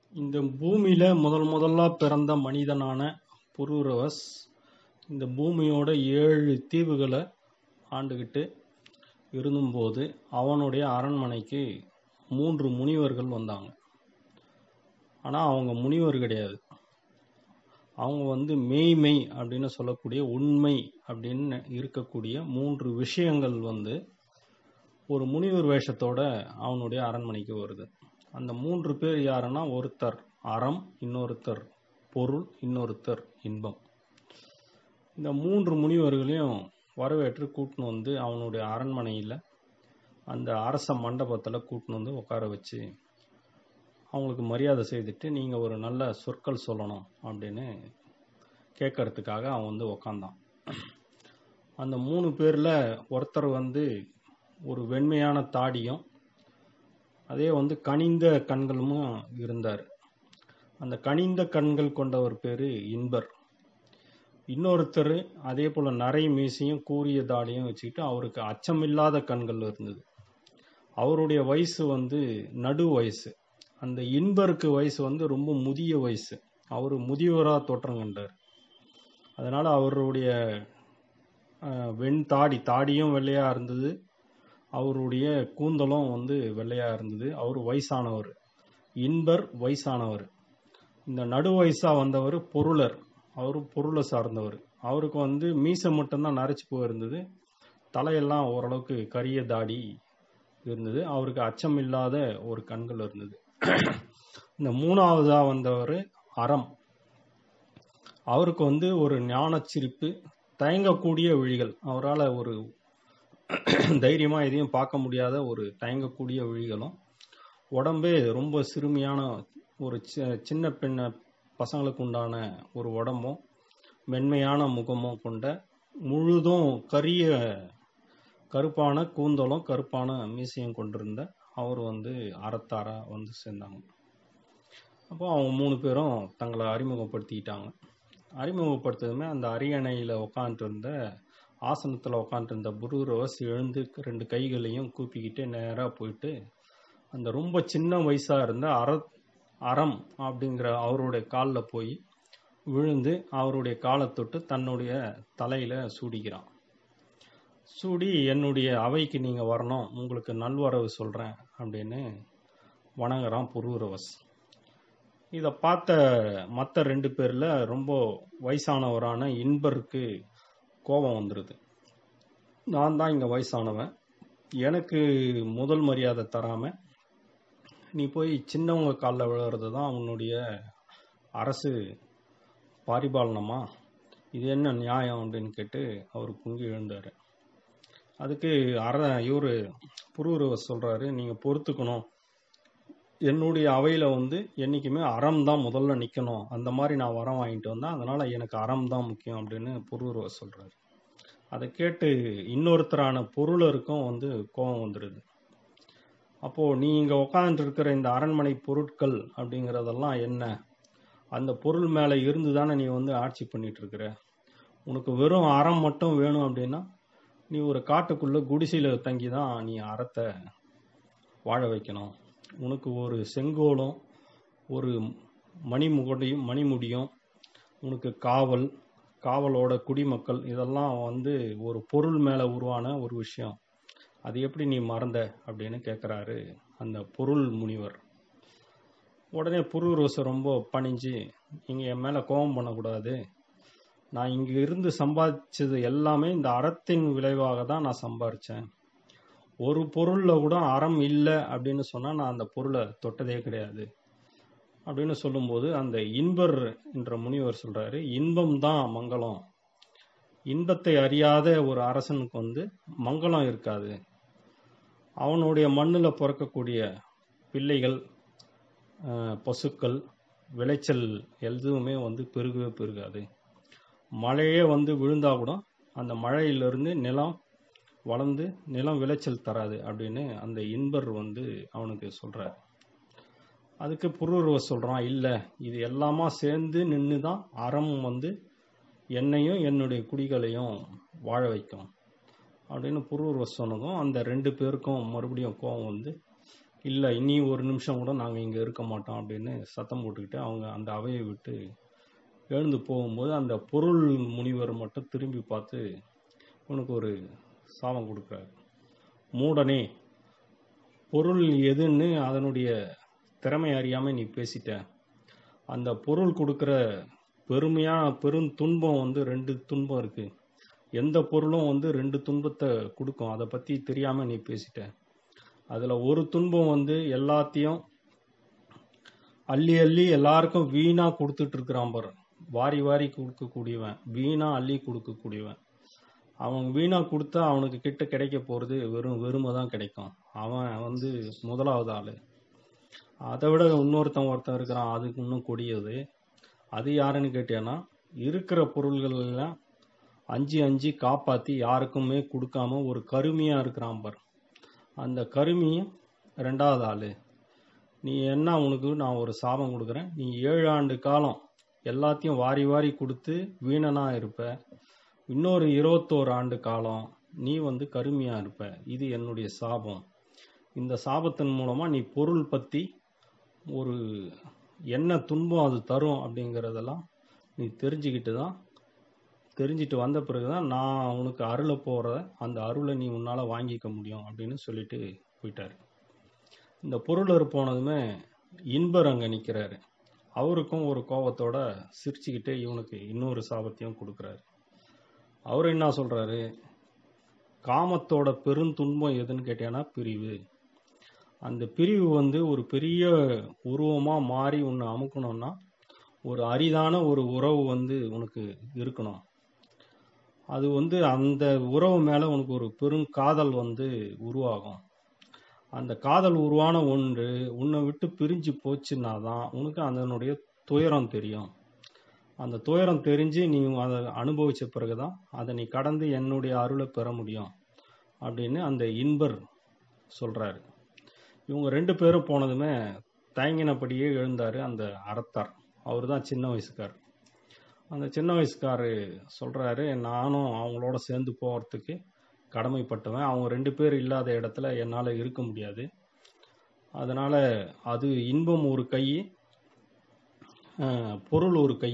இந்த பூமியில முதல்லா பிறந்த மனிதனான புரூரவஸ் இந்த பூமியோட 7 தீவுகளை ஆண்டுகிட்டு இருந்தும்போது அவனுடைய அரண்மனைக்கு 3 முனிவர்கள் வந்தாங்க. ஆனால் அவங்க முனிவர் கிடையாது. அவங்க மெய்மை அப்படின்னு சொல்லக்கூடிய உண்மை அப்படின்னு இருக்கக்கூடிய 3 விஷயங்கள் ஒரு முனிவர் வேஷத்தோட அவனுடைய அரண்மனைக்கு வருது. அந்த 3 பேர் யாருன்னா, ஒருத்தர் அறம், இன்னொருத்தர் பொருள், இன்னொருத்தர் இன்பம். இந்த 3 முனிவர்களையும் வரவேற்று கூட்டின்னு அவனுடைய அரண்மனையில் அந்த அரச மண்டபத்தில் கூட்டின்னு உட்கார வச்சு அவங்களுக்கு மரியாதை செய்துட்டு நீங்கள் ஒரு நல்ல சொற்கள் சொல்லணும் அப்படின்னு கேட்கறதுக்காக அவன் உக்காந்தான். அந்த 3 பேரில் ஒருத்தர் ஒரு வெண்மையான தாடியும் அதே கனிந்த கண்களும் இருந்தார். அந்த கனிந்த கண்கள் கொண்டவர் பேர் இன்பர். இன்னொருத்தர் அதே போல் நரை மீசையும் கூரிய தாடியும் வச்சுக்கிட்டு அவருக்கு அச்சமில்லாத கண்கள் இருந்தது. அவருடைய வயசு நடு வயசு. அந்த இன்பருக்கு வயசு ரொம்ப முதிய வயசு. அவர் முதியவராக தோற்றம் கண்டார். அதனால் அவருடைய தாடியும் வெள்ளையாக இருந்தது. அவருடைய கூந்தலும் வெள்ளையாக இருந்தது. அவர் வயசானவர். இன்பர் வயசானவர். இந்த நடு வயசாக வந்தவர் பொருளர். அவர் பொருளை சார்ந்தவர். அவருக்கு மீசை மட்டும்தான் நரைச்சி போயிருந்தது. தலையெல்லாம் ஓரளவுக்கு கரிய தாடி இருந்தது. அவருக்கு அச்சம் இல்லாத ஒரு கண்கள் இருந்தது. இந்த 3ஆவதாக வந்தவர் அறம். அவருக்கு ஒரு ஞானச்சிரிப்பு, தயங்கக்கூடிய விழிகள். அவரால் ஒரு தைரியமாக எதையும் பார்க்க முடியாத ஒரு தயங்கக்கூடிய விழிகளும், உடம்பே ரொம்ப சிறுமியான ஒரு சின்ன பெண்ண பசங்களுக்கு உண்டான ஒரு உடம்பும், மென்மையான முகமும் கொண்ட, முழுதும் கருப்பான கூந்தலும் கருப்பான மீசையும் கொண்டிருந்த அவர் அறத்தாரா சேர்ந்தாங்க. அப்போ அவங்க 3 பேரும் தங்களை அறிமுகப்படுத்திக்கிட்டாங்க. அறிமுகப்படுத்ததுமே அந்த அரியணையில் உட்காந்துருந்த ஆசனத்தில் உட்காந்துருந்த புரூரவஸ் எழுந்து 2 கைகளையும் கூப்பிக்கிட்டு நேராக போயிட்டு அந்த ரொம்ப சின்ன வயசாக இருந்த அறம் அப்படிங்கிற அவருடைய காலில் போய் விழுந்து அவருடைய காலை தொட்டு தன்னுடைய தலையில் சூடிக்கிறான். சூடி, என்னுடைய அவைக்கு நீங்கள் வரணும், உங்களுக்கு நல்வரவு சொல்கிறேன் அப்படின்னு வணங்குறான் புரூரவஸ். இதை பார்த்த மற்ற 2 பேரில் ரொம்ப வயசானவரான இன்பருக்கு கோபம் வந்துடுது. நான் தான் இங்கே வயசானவன், எனக்கு முதல் மரியாதை தராமல் நீ போய் சின்னவங்க காலில் விழுறது தான் உன்னுடைய அரசு பாரிபாலனமா? இது என்ன நியாயம் அப்படின்னு கேட்டு அவர் பொங்கி எழுந்தார். அதுக்கு இவர் புரூரவஸ் சொல்கிறாரு, நீங்கள் பொறுத்துக்கணும், என்னுடைய அவையில் என்றைக்குமே அறம் தான் முதல்ல நிற்கணும், அந்த மாதிரி நான் வரம் வாங்கிட்டு வந்தேன், அதனால் எனக்கு அறம் தான் முக்கியம் அப்படின்னு புரூரவஸ் சொல்கிறாரு. அதை கேட்டு இன்னொருத்தரான பொருளருக்கும் கோபம் வந்துடுது. அப்போது நீ இங்கே உட்காந்துருக்கிற இந்த அரண்மனை பொருட்கள் அப்படிங்கிறதெல்லாம் என்ன? அந்த பொருள் மேலே இருந்து தானே நீ ஆட்சி பண்ணிகிட்ருக்கிற. உனக்கு வெறும் அறம் மட்டும் வேணும் அப்படின்னா நீ ஒரு காட்டுக்குள்ளே குடிசையில் தங்கி தான் நீ அறத்தை வாழ வைக்கணும். உனக்கு ஒரு செங்கோலும் ஒரு மணிமுடியும், உனக்கு காவலோட குடிமக்கள், இதெல்லாம் ஒரு பொருள் மேலே உருவான ஒரு விஷயம். அது எப்படி நீ மறந்த அப்படின்னு கேட்குறாரு அந்த பொருள் முனிவர். உடனே புரூரவஸ் ரொம்ப பணிஞ்சு, நீங்கள் என் மேலே கோபம் பண்ணக்கூடாது, நான் இங்கே இருந்து சம்பாதிச்சது எல்லாமே இந்த அறத்தின் விளைவாக தான் நான் சம்பாதிச்சேன். ஒரு பொருளில் கூட அறம் இல்லை அப்படின்னு சொன்னால் நான் அந்த பொருளை தொட்டதே கிடையாது அப்படின்னு சொல்லும்போது அந்த இன்பர் என்ற முனிவர் சொல்கிறாரு, இன்பம் தான் மங்களம். இன்பத்தை அறியாத ஒரு அரசனுக்கு மங்களம் இருக்காது. அவனுடைய மண்ணில் பிறக்கக்கூடிய பிள்ளைகள், பசுக்கள், விளைச்சல் எதுவுமே பெருகவே பெருகாது. மழையே விழுந்தா கூட அந்த மழையிலிருந்து நிலம் வளர்ந்து நிலம் விளைச்சல் தராது அப்படின்னு அந்த இன்பர் அவனுக்கு சொல்கிறார். அதுக்கு புரூரவஸ் சொல்கிறான், இல்லை, இது எல்லாமா சேர்ந்து நின்று தான் அறம் என்னையும் என்னுடைய குடிகளையும் வாழ வைக்கும் அப்படின்னு புரூரவஸ் சொன்னதும் அந்த 2 பேருக்கும் மறுபடியும் கோபம் இல்லை இனி ஒரு நிமிஷம் கூட நாங்கள் இங்கே இருக்க மாட்டோம் அப்படின்னு சத்தம் போட்டுக்கிட்டு அவங்க அந்த அவையை விட்டு எழுந்து போகும்போது அந்த பொருள் முனிவர் மட்டும் திரும்பி பார்த்து உனக்கு ஒரு சாபம் கொடுக்குறாரு. மூடனே, பொருள் எதுன்னு அதனுடைய திறமை அறியாமல் நீ பேசிட்ட. அந்த பொருள் கொடுக்குற பெரும் துன்பம் வந்து 2 துன்பம் இருக்கு. எந்த பொருளும் வந்து 2 துன்பத்தை கொடுக்கும். அதை பற்றி தெரியாமல் நீ பேசிட்ட. அதில் ஒரு துன்பம் வந்து எல்லாத்தையும் அள்ளி அள்ளி எல்லாருக்கும் வீணாக கொடுத்துட்டு இருக்கிறான் பாரு. வாரி வாரி கொடுக்கக்கூடியவன், வீணாக அள்ளி கொடுக்கக்கூடியவன். அவன் வீணாக கொடுத்தா அவனுக்கு கிட்ட கிடைக்க போகிறது வெறுமை தான் கிடைக்கும். அவன் வந்து முதலாவது ஆள். அதை விட ஒருத்தன் இருக்கிறான், அதுக்கு இன்னும் கொடியது. அது யாருன்னு கேட்டேன்னா, இருக்கிற பொருள்கள் எல்லாம் அஞ்சு காப்பாற்றி யாருக்குமே கொடுக்காம ஒரு கருமியாக இருக்கிறான் பார். அந்த கருமியும் 2வது ஆள். நீ என்ன, உனக்கு நான் ஒரு சாபம் கொடுக்குறேன். நீ 7 ஆண்டு காலம் எல்லாத்தையும் வாரி வாரி கொடுத்து வீணனாக இருப்ப. இன்னொரு 21 ஆண்டு காலம் நீ வந்து கருமியாக இருப்ப. இது என்னுடைய சாபம். இந்த சாபத்தின் மூலமாக நீ பொருள் பற்றி ஒரு என்ன துன்பம் அது தரும் அப்படிங்கிறதெல்லாம் நீ தெரிஞ்சுட்டு வந்த பிறகு தான் நான் உனக்கு அருளை போகிற அந்த அருளை நீ உன்னால் வாங்கிக்க முடியும் அப்படின்னு சொல்லிட்டு போயிட்டார். இந்த பொருளர் போனதுமே இன்பர் அங்கே நிற்கிறாரு. அவருக்கும் ஒரு கோபத்தோட சிரிச்சுக்கிட்டே இவனுக்கு இன்னொரு சாபத்தையும் கொடுக்குறாரு. அவர் என்ன சொல்கிறாரு, காமத்தோட பெருந்துன்பம் எதுன்னு கேட்டேன்னா பிரிவு. அந்த பிரிவு வந்து ஒரு பெரிய உருவமாக மாறி உன்னை அமுக்கணும்னா ஒரு அரிதான ஒரு உறவு வந்து உனக்கு இருக்கணும். அது வந்து அந்த உறவு மேலே உனக்கு ஒரு பெரும் காதல் வந்து உருவாகும். அந்த காதல் உருவான ஒன்று உன்னை விட்டு பிரிஞ்சு போச்சுன்னா தான் உனக்கு அதனுடைய துயரம் தெரியும். அந்த துயரம் தெரிஞ்சு நீ அதை அனுபவித்த பிறகு தான் அதை நீ கடந்து என்னுடைய அருளை பெற முடியும் அப்படின்னு அந்த இன்பர் சொல்கிறாரு. இவங்க 2 பேரும் போனதுமே தயங்கினபடியே எழுந்தார் அந்த அறத்தார். அவர் தான் சின்ன வயசுக்கார். அந்த சின்ன வயசுக்காரு சொல்கிறாரு, நானும் அவங்களோட சேர்ந்து போகிறதுக்கு கடமைப்பட்டவன். அவங்க 2 பேர் இல்லாத இடத்துல என்னால் இருக்க முடியாது. அதனால் அது இன்பம் ஒரு கை, பொருள் ஒரு கை.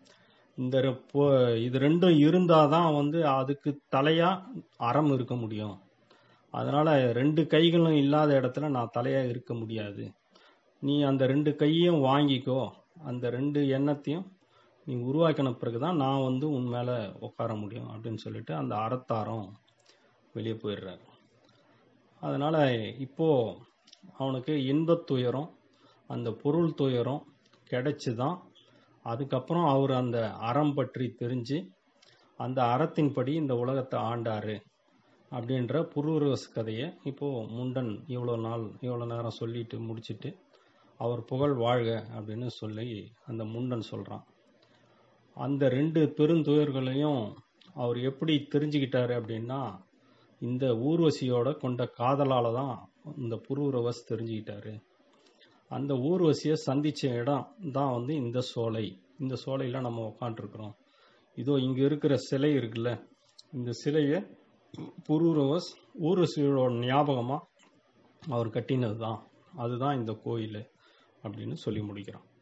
இது 2ம் இருந்தால் தான் வந்து அதுக்கு தலையாக அறம் இருக்க முடியும். அதனால் 2 கைகளும் இல்லாத இடத்துல நான் தலையாக இருக்க முடியாது. நீ அந்த 2 கையையும் வாங்கிக்கோ. அந்த 2 எண்ணத்தையும் நீ உருவாக்கின பிறகு தான் நான் வந்து உன் மேலே உட்கார முடியும் அப்படின்னு சொல்லிட்டு அந்த அறத்தாரம் வெளியே போயிடுறாரு. அதனால் இப்போது அவனுக்கு இன்பத் துயரம் அந்த பொருள் துயரம் கிடைச்சி தான் அதுக்கப்புறம் அவர் அந்த அறம் பற்றி தெரிஞ்சு அந்த அறத்தின்படி இந்த உலகத்தை ஆண்டார் அப்படின்ற புரூரவஸ் கதையை இப்போது முண்டன் இவ்வளோ நேரம் சொல்லிட்டு முடிச்சுட்டு அவர் புகழ் வாழ்க அப்படின்னு சொல்லி அந்த முண்டன் சொல்கிறான். அந்த 2 பெருந்துயர்களையும் அவர் எப்படி தெரிஞ்சுக்கிட்டாரு அப்படின்னா, இந்த ஊர்வசியோட கொண்ட காதலால் தான் இந்த புரூரவஸ் தெரிஞ்சுக்கிட்டாரு. அந்த ஊர்வசியை சந்தித்த இடம் தான் வந்து இந்த சோலை. இந்த சோலையில் நம்ம உட்காண்ட்ருக்குறோம். இதோ இங்கே இருக்கிற சிலை இருக்குல்ல, இந்த சிலையை புரூரவஸ் ஊர்வசியோட ஞாபகமாக அவர் கட்டினது தான். அதுதான் இந்த கோயில் அப்படின்னு சொல்லி முடிக்கிறான்.